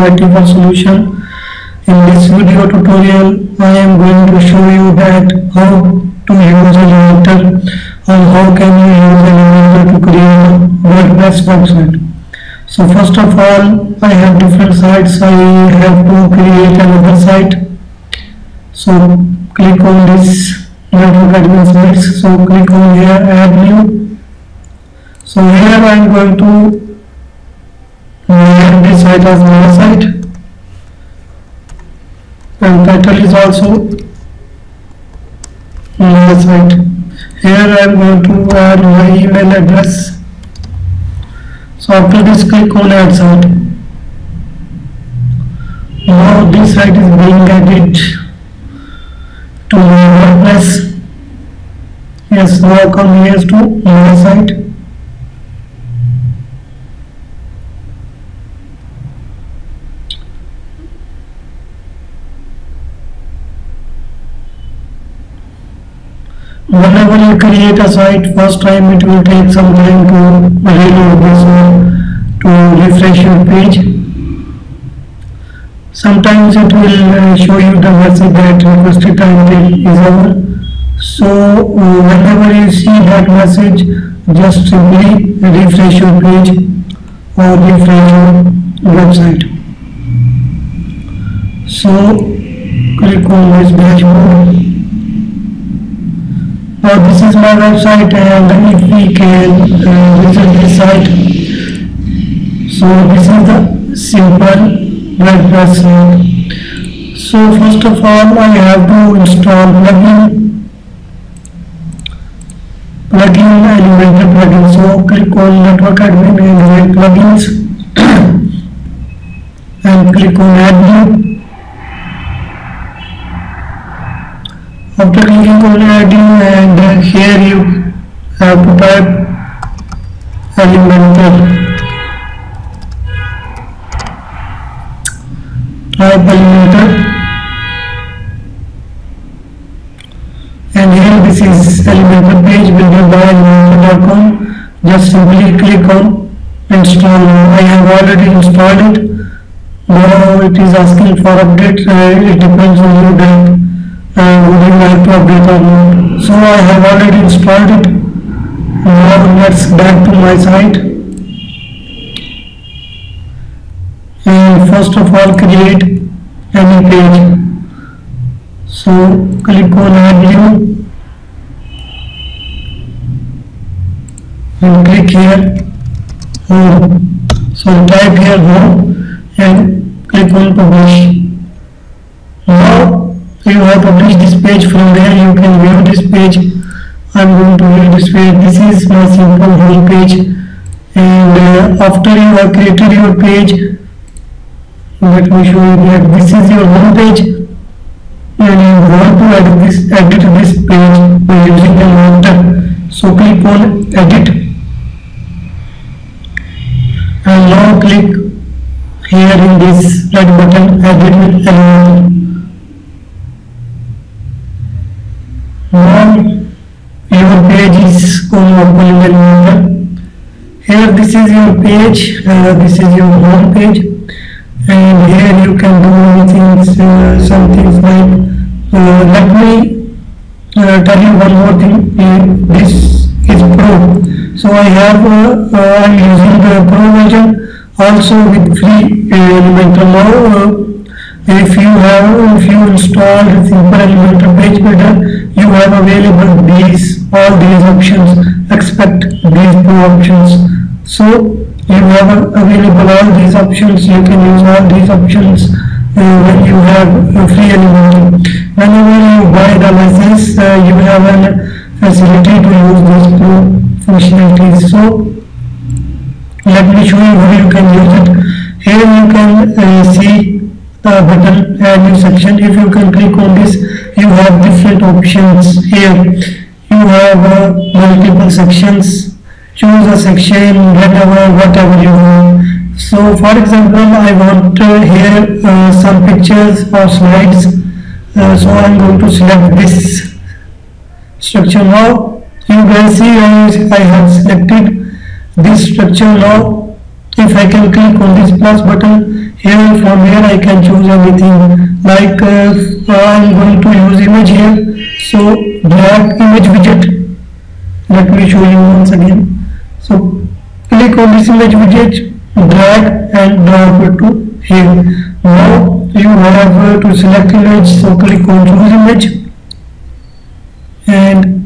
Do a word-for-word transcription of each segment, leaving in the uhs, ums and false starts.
multiple solution. In this video tutorial, I am going to show you that how to use Elementor and how can you use Elementor to create a WordPress website. So first of all, I have different sites. I have to create another site. So click on this network admin sites. So click on here, add new. So here I am going to add this site as my site. And title is also my site. Here I am going to add my email address. So after this, click on add site. Now this site is being added to my WordPress. Yes, now come here to my site. Whenever you create a site, first time it will take some time to reload this one, to refresh your page. Sometimes it will uh, show you the message that requested time is over. So uh, whenever you see that message, just simply refresh your page or refresh your website. So click on this dashboard. Now this is my website, and if we can uh, visit this site, so this is the simple WordPress site. So first of all, I have to install plugin, plugin Elementor plugin. So click on network admin and get plugins, and click on add new. After clicking on adding, and uh, here you have to type Elementor. Type Elementor, and here this is Elementor page built by Elementor dot com. Just simply click on install. I have already installed it. Now it is asking for update. Uh, it depends on you that Uh, would you like to update or not. So I have already installed it. Now let's back to my site, and first of all create any page. So click on add new and click here home. So type here home and click on publish. Now you have published this page. From there you can view this page. I'm going to view this page. This is my simple home page, and uh, after you have created your page, let me show you that this is your home page, and you want to edit this edit this page by using the Elementor. So click on edit, and now click here in this red button, edit with Elementor. Now your page is going to open in Elementor. Here this is your page, uh, this is your home page, and here you can do many things, uh, some things like, uh, let me uh, tell you one more thing. Uh, this is Pro. So I have, uh, uh, I'm using the Pro version, also with free uh, Elementor. Now uh, if you have, if you install simple Elementor page builder, you have available these all these options, expect these two options. So you have available all these options. You can use all these options uh, when you have a free Elementor. Whenever you buy the license, uh, you have a facility to use these two functionalities. So let me show you how you can use it. Here you can uh, see the button add new section. If you can click on this, you have different options. Here you have uh, multiple sections. Choose a section, whatever whatever you want. So for example, I want uh, here uh, some pictures or slides. Uh, so I am going to select this structure. Now you can see I have selected this structure. Now if I can click on this plus button, Here from here I can choose anything, like uh, I'm going to use image here, so drag image widget. Let me show you once again. So click on this image widget, drag and drop it to here. Now you have uh, to select image, so click on choose image and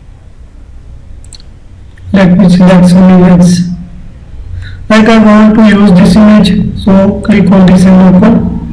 let me select some image. Like I want to use this image, so click on this and open,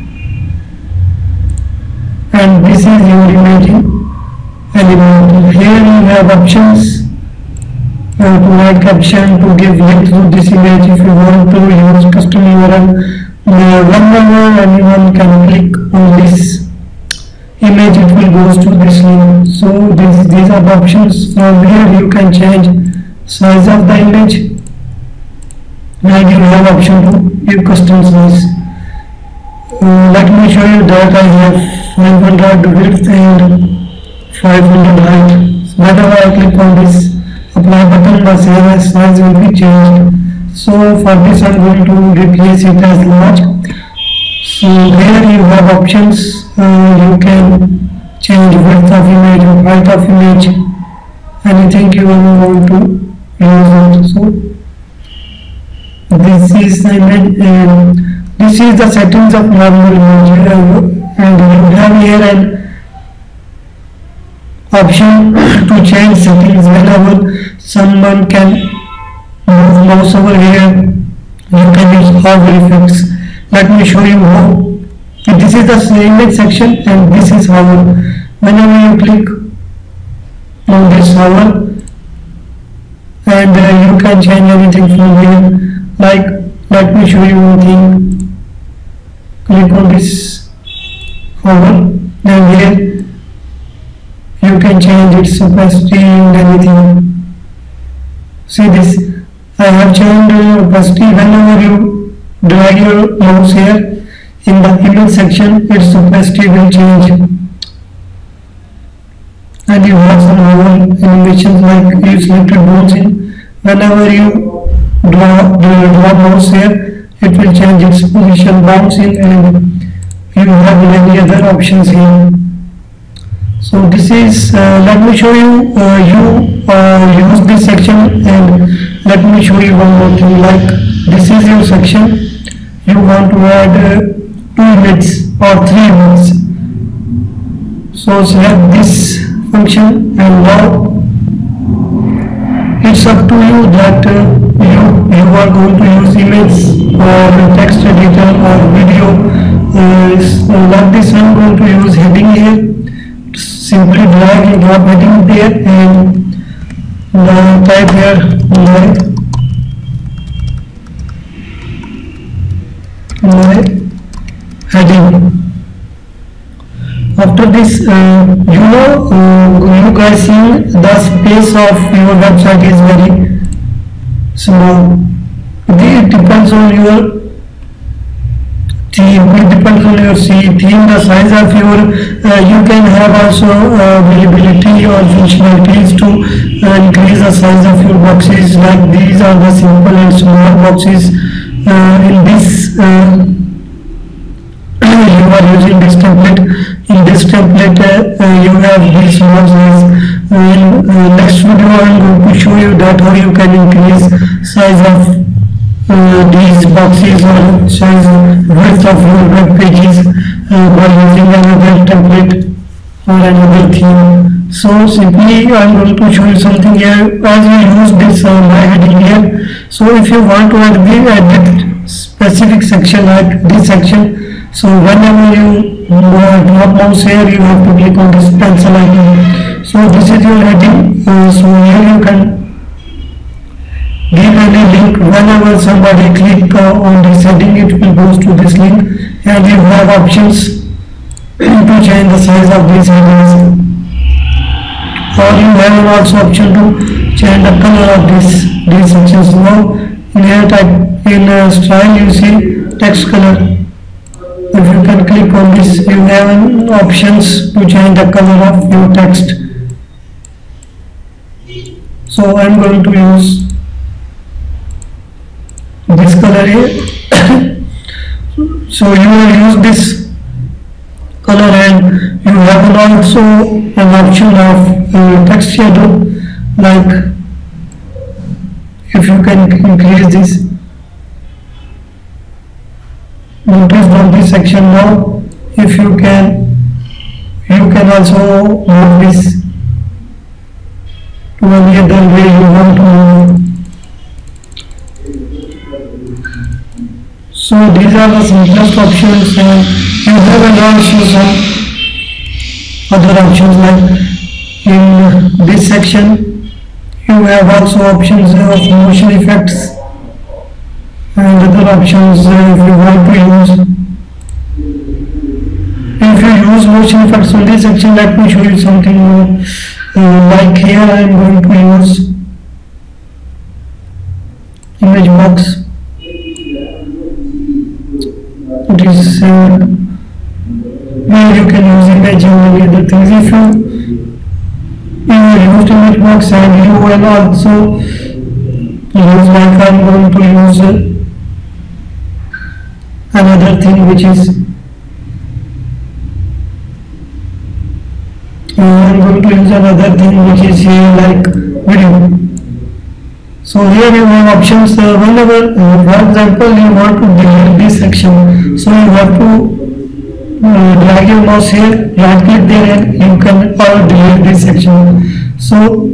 and this is your image element. Here you have options uh, to add caption, to give link to this image. If you want to use custom U R L, uh, whenever anyone can click on this image, it will go to this link. So this, these are the options. From here you can change size of the image, and you have option to give custom size. Uh, let me show you that I have five hundred width and five hundred height. So whenever I click on this apply button, the size will be changed. So for this I am going to replace it as large. So here you have options. Uh, you can change width of image or height of image, anything you want to use it. So this is the image, and this is the settings of normal image, and you have here an option to change settings. Whenever someone can move mouse over here, you can use hover effects. Let me show you how. This is the image section, and this is hover. Whenever you click on this hover, and uh, you can change anything from here. Like, let me show you one thing. Click on this hover, then here you can change its opacity and anything. See this, I have changed uh, opacity. Whenever you drag your mouse here in the image section, its opacity will change. And you have some hover animations, like you selected bones in. Whenever you draw the draw mouse here, it will change its position, bouncing, and you have many other options here. So this is uh, let me show you uh, you uh, use this section, and let me show you one more thing. Like, this is your section, you want to add uh, two images or three images, so select this function, and now it's up to you that uh, you you are going to use image or text editor or video. Uh, so like this, I'm going to use heading here. Simply drag and drop heading there, and now type here my my heading. After this, uh, you know, uh, you guys see the space of your website is very small. It depends on your theme. It depends on your theme, the size of your. Uh, you can have also uh, availability or functionalities to uh, increase the size of your boxes. Like, these are the simple and small boxes. Uh, in this, uh, you are using this template. In this template, uh, uh, you have these small size. Uh, in uh, next video, I am going to show you that how you can increase size of uh, these boxes or size width of your web pages uh, by using another template or another theme. So simply, I am going to show you something here. As we use this uh, my heading here, so if you want to add the edit specific section like this section, so whenever you uh, drop mouse here, you have to click on this pencil icon. So this is your heading. Uh, so here you can give any link. Whenever somebody click uh, on this heading, it will go to this link, and you have options to change the size of these headings, or you have also option to change the color of this these sections. Now in here type in uh, style, you see text color. If you can click on this, you have options to change the color of your text. So I am going to use this color here. So you will use this color, and you have also an option of uh, text shadow, like if you can increase this, notice on this section now. If you can, you can also move this to any other way you want to move. So these are the simplest options, and you have also some other options, like in this section you have also options of motion effects and other options uh, if you want to use. If you use motion effects on this section, let me show you something more. Uh, like here I am going to use image box. It is uh, where you can use image and many other things. If you, you use image box, and you will also use, like I am going to use uh, another thing, which is uh, I am going to use another thing which is here, like video. So here you have options uh, whenever, uh, for example, you want to delete this section, so you have to uh, drag your mouse here, right click there, and you can uh, delete this section. So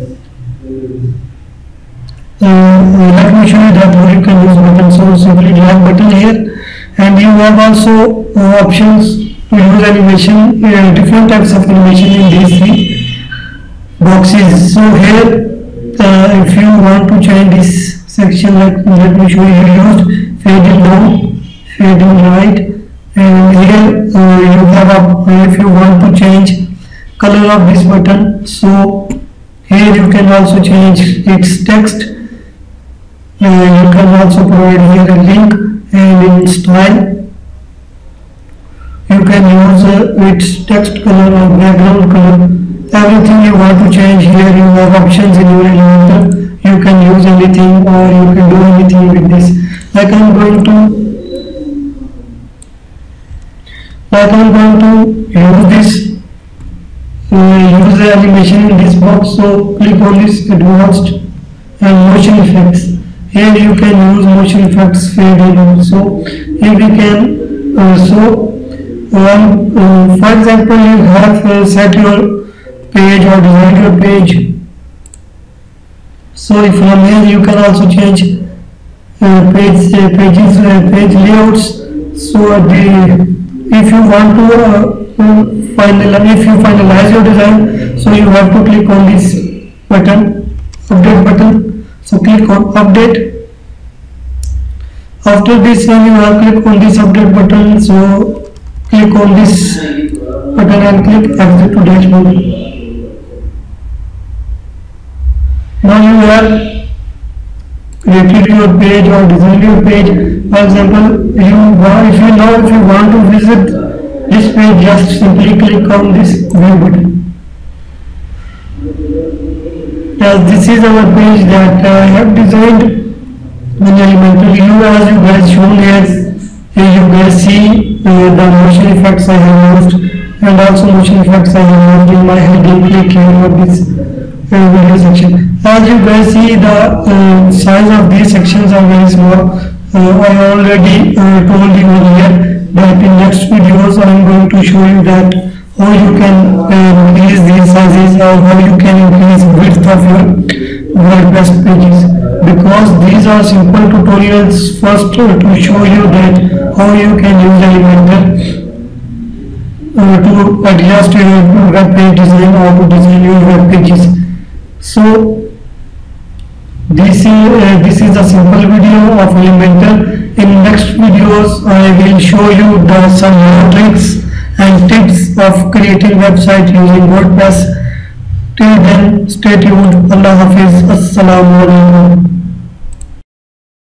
uh, let me show you that how you can use button. So simply drag button here, and you have also uh, options to use animation, uh, different types of animation in these three boxes. So here uh, if you want to change this section, like let me show you, used fading down, fading right, and here uh, you have a, uh, if you want to change color of this button, so here you can also change its text. Uh, you can also provide here a link, and in style you can use uh, its text color or background color. Everything you want to change, here you have options in your Elementor. You can use anything, or you can do anything with this. Like I'm going to, like I'm going to use this, uh, use the animation in this box. So click on this advanced and motion effects. Here you can use motion effects fade in. So here we can uh, so um, uh, for example, you have uh, set your page or design your page. So from here you can also change uh, page uh, pages uh, page layouts. So the if you want to uh, finalize if you finalize your design, so you have to click on this button, update button. So click on update. After this, when you have click on this update button, so click on this button and click exit to dashboard. Now you have created your page or designed your page. For example, you want, if you know if you want to visit this page, just simply click on this view button. Yes, this is our page that I have designed in Elementor. You, as you guys shown here, you guys see uh, the motion effects I have used, and also motion effects I have used in my heading click here of this uh, video section. As you guys see, the uh, size of these sections are very small. Uh, I already uh, told you earlier that in next videos I am going to show you that how you can uh, increase these sizes, or how you can increase width of your WordPress pages. Because these are simple tutorials first uh, to show you that how you can use Elementor uh, to adjust your web page design or to design your web pages. So this is uh, this is a simple video of Elementor. In next videos I will show you the some tricks and tips of creating website using WordPress. Till then, stay tuned. Allah Hafiz. Assalamu alaikum.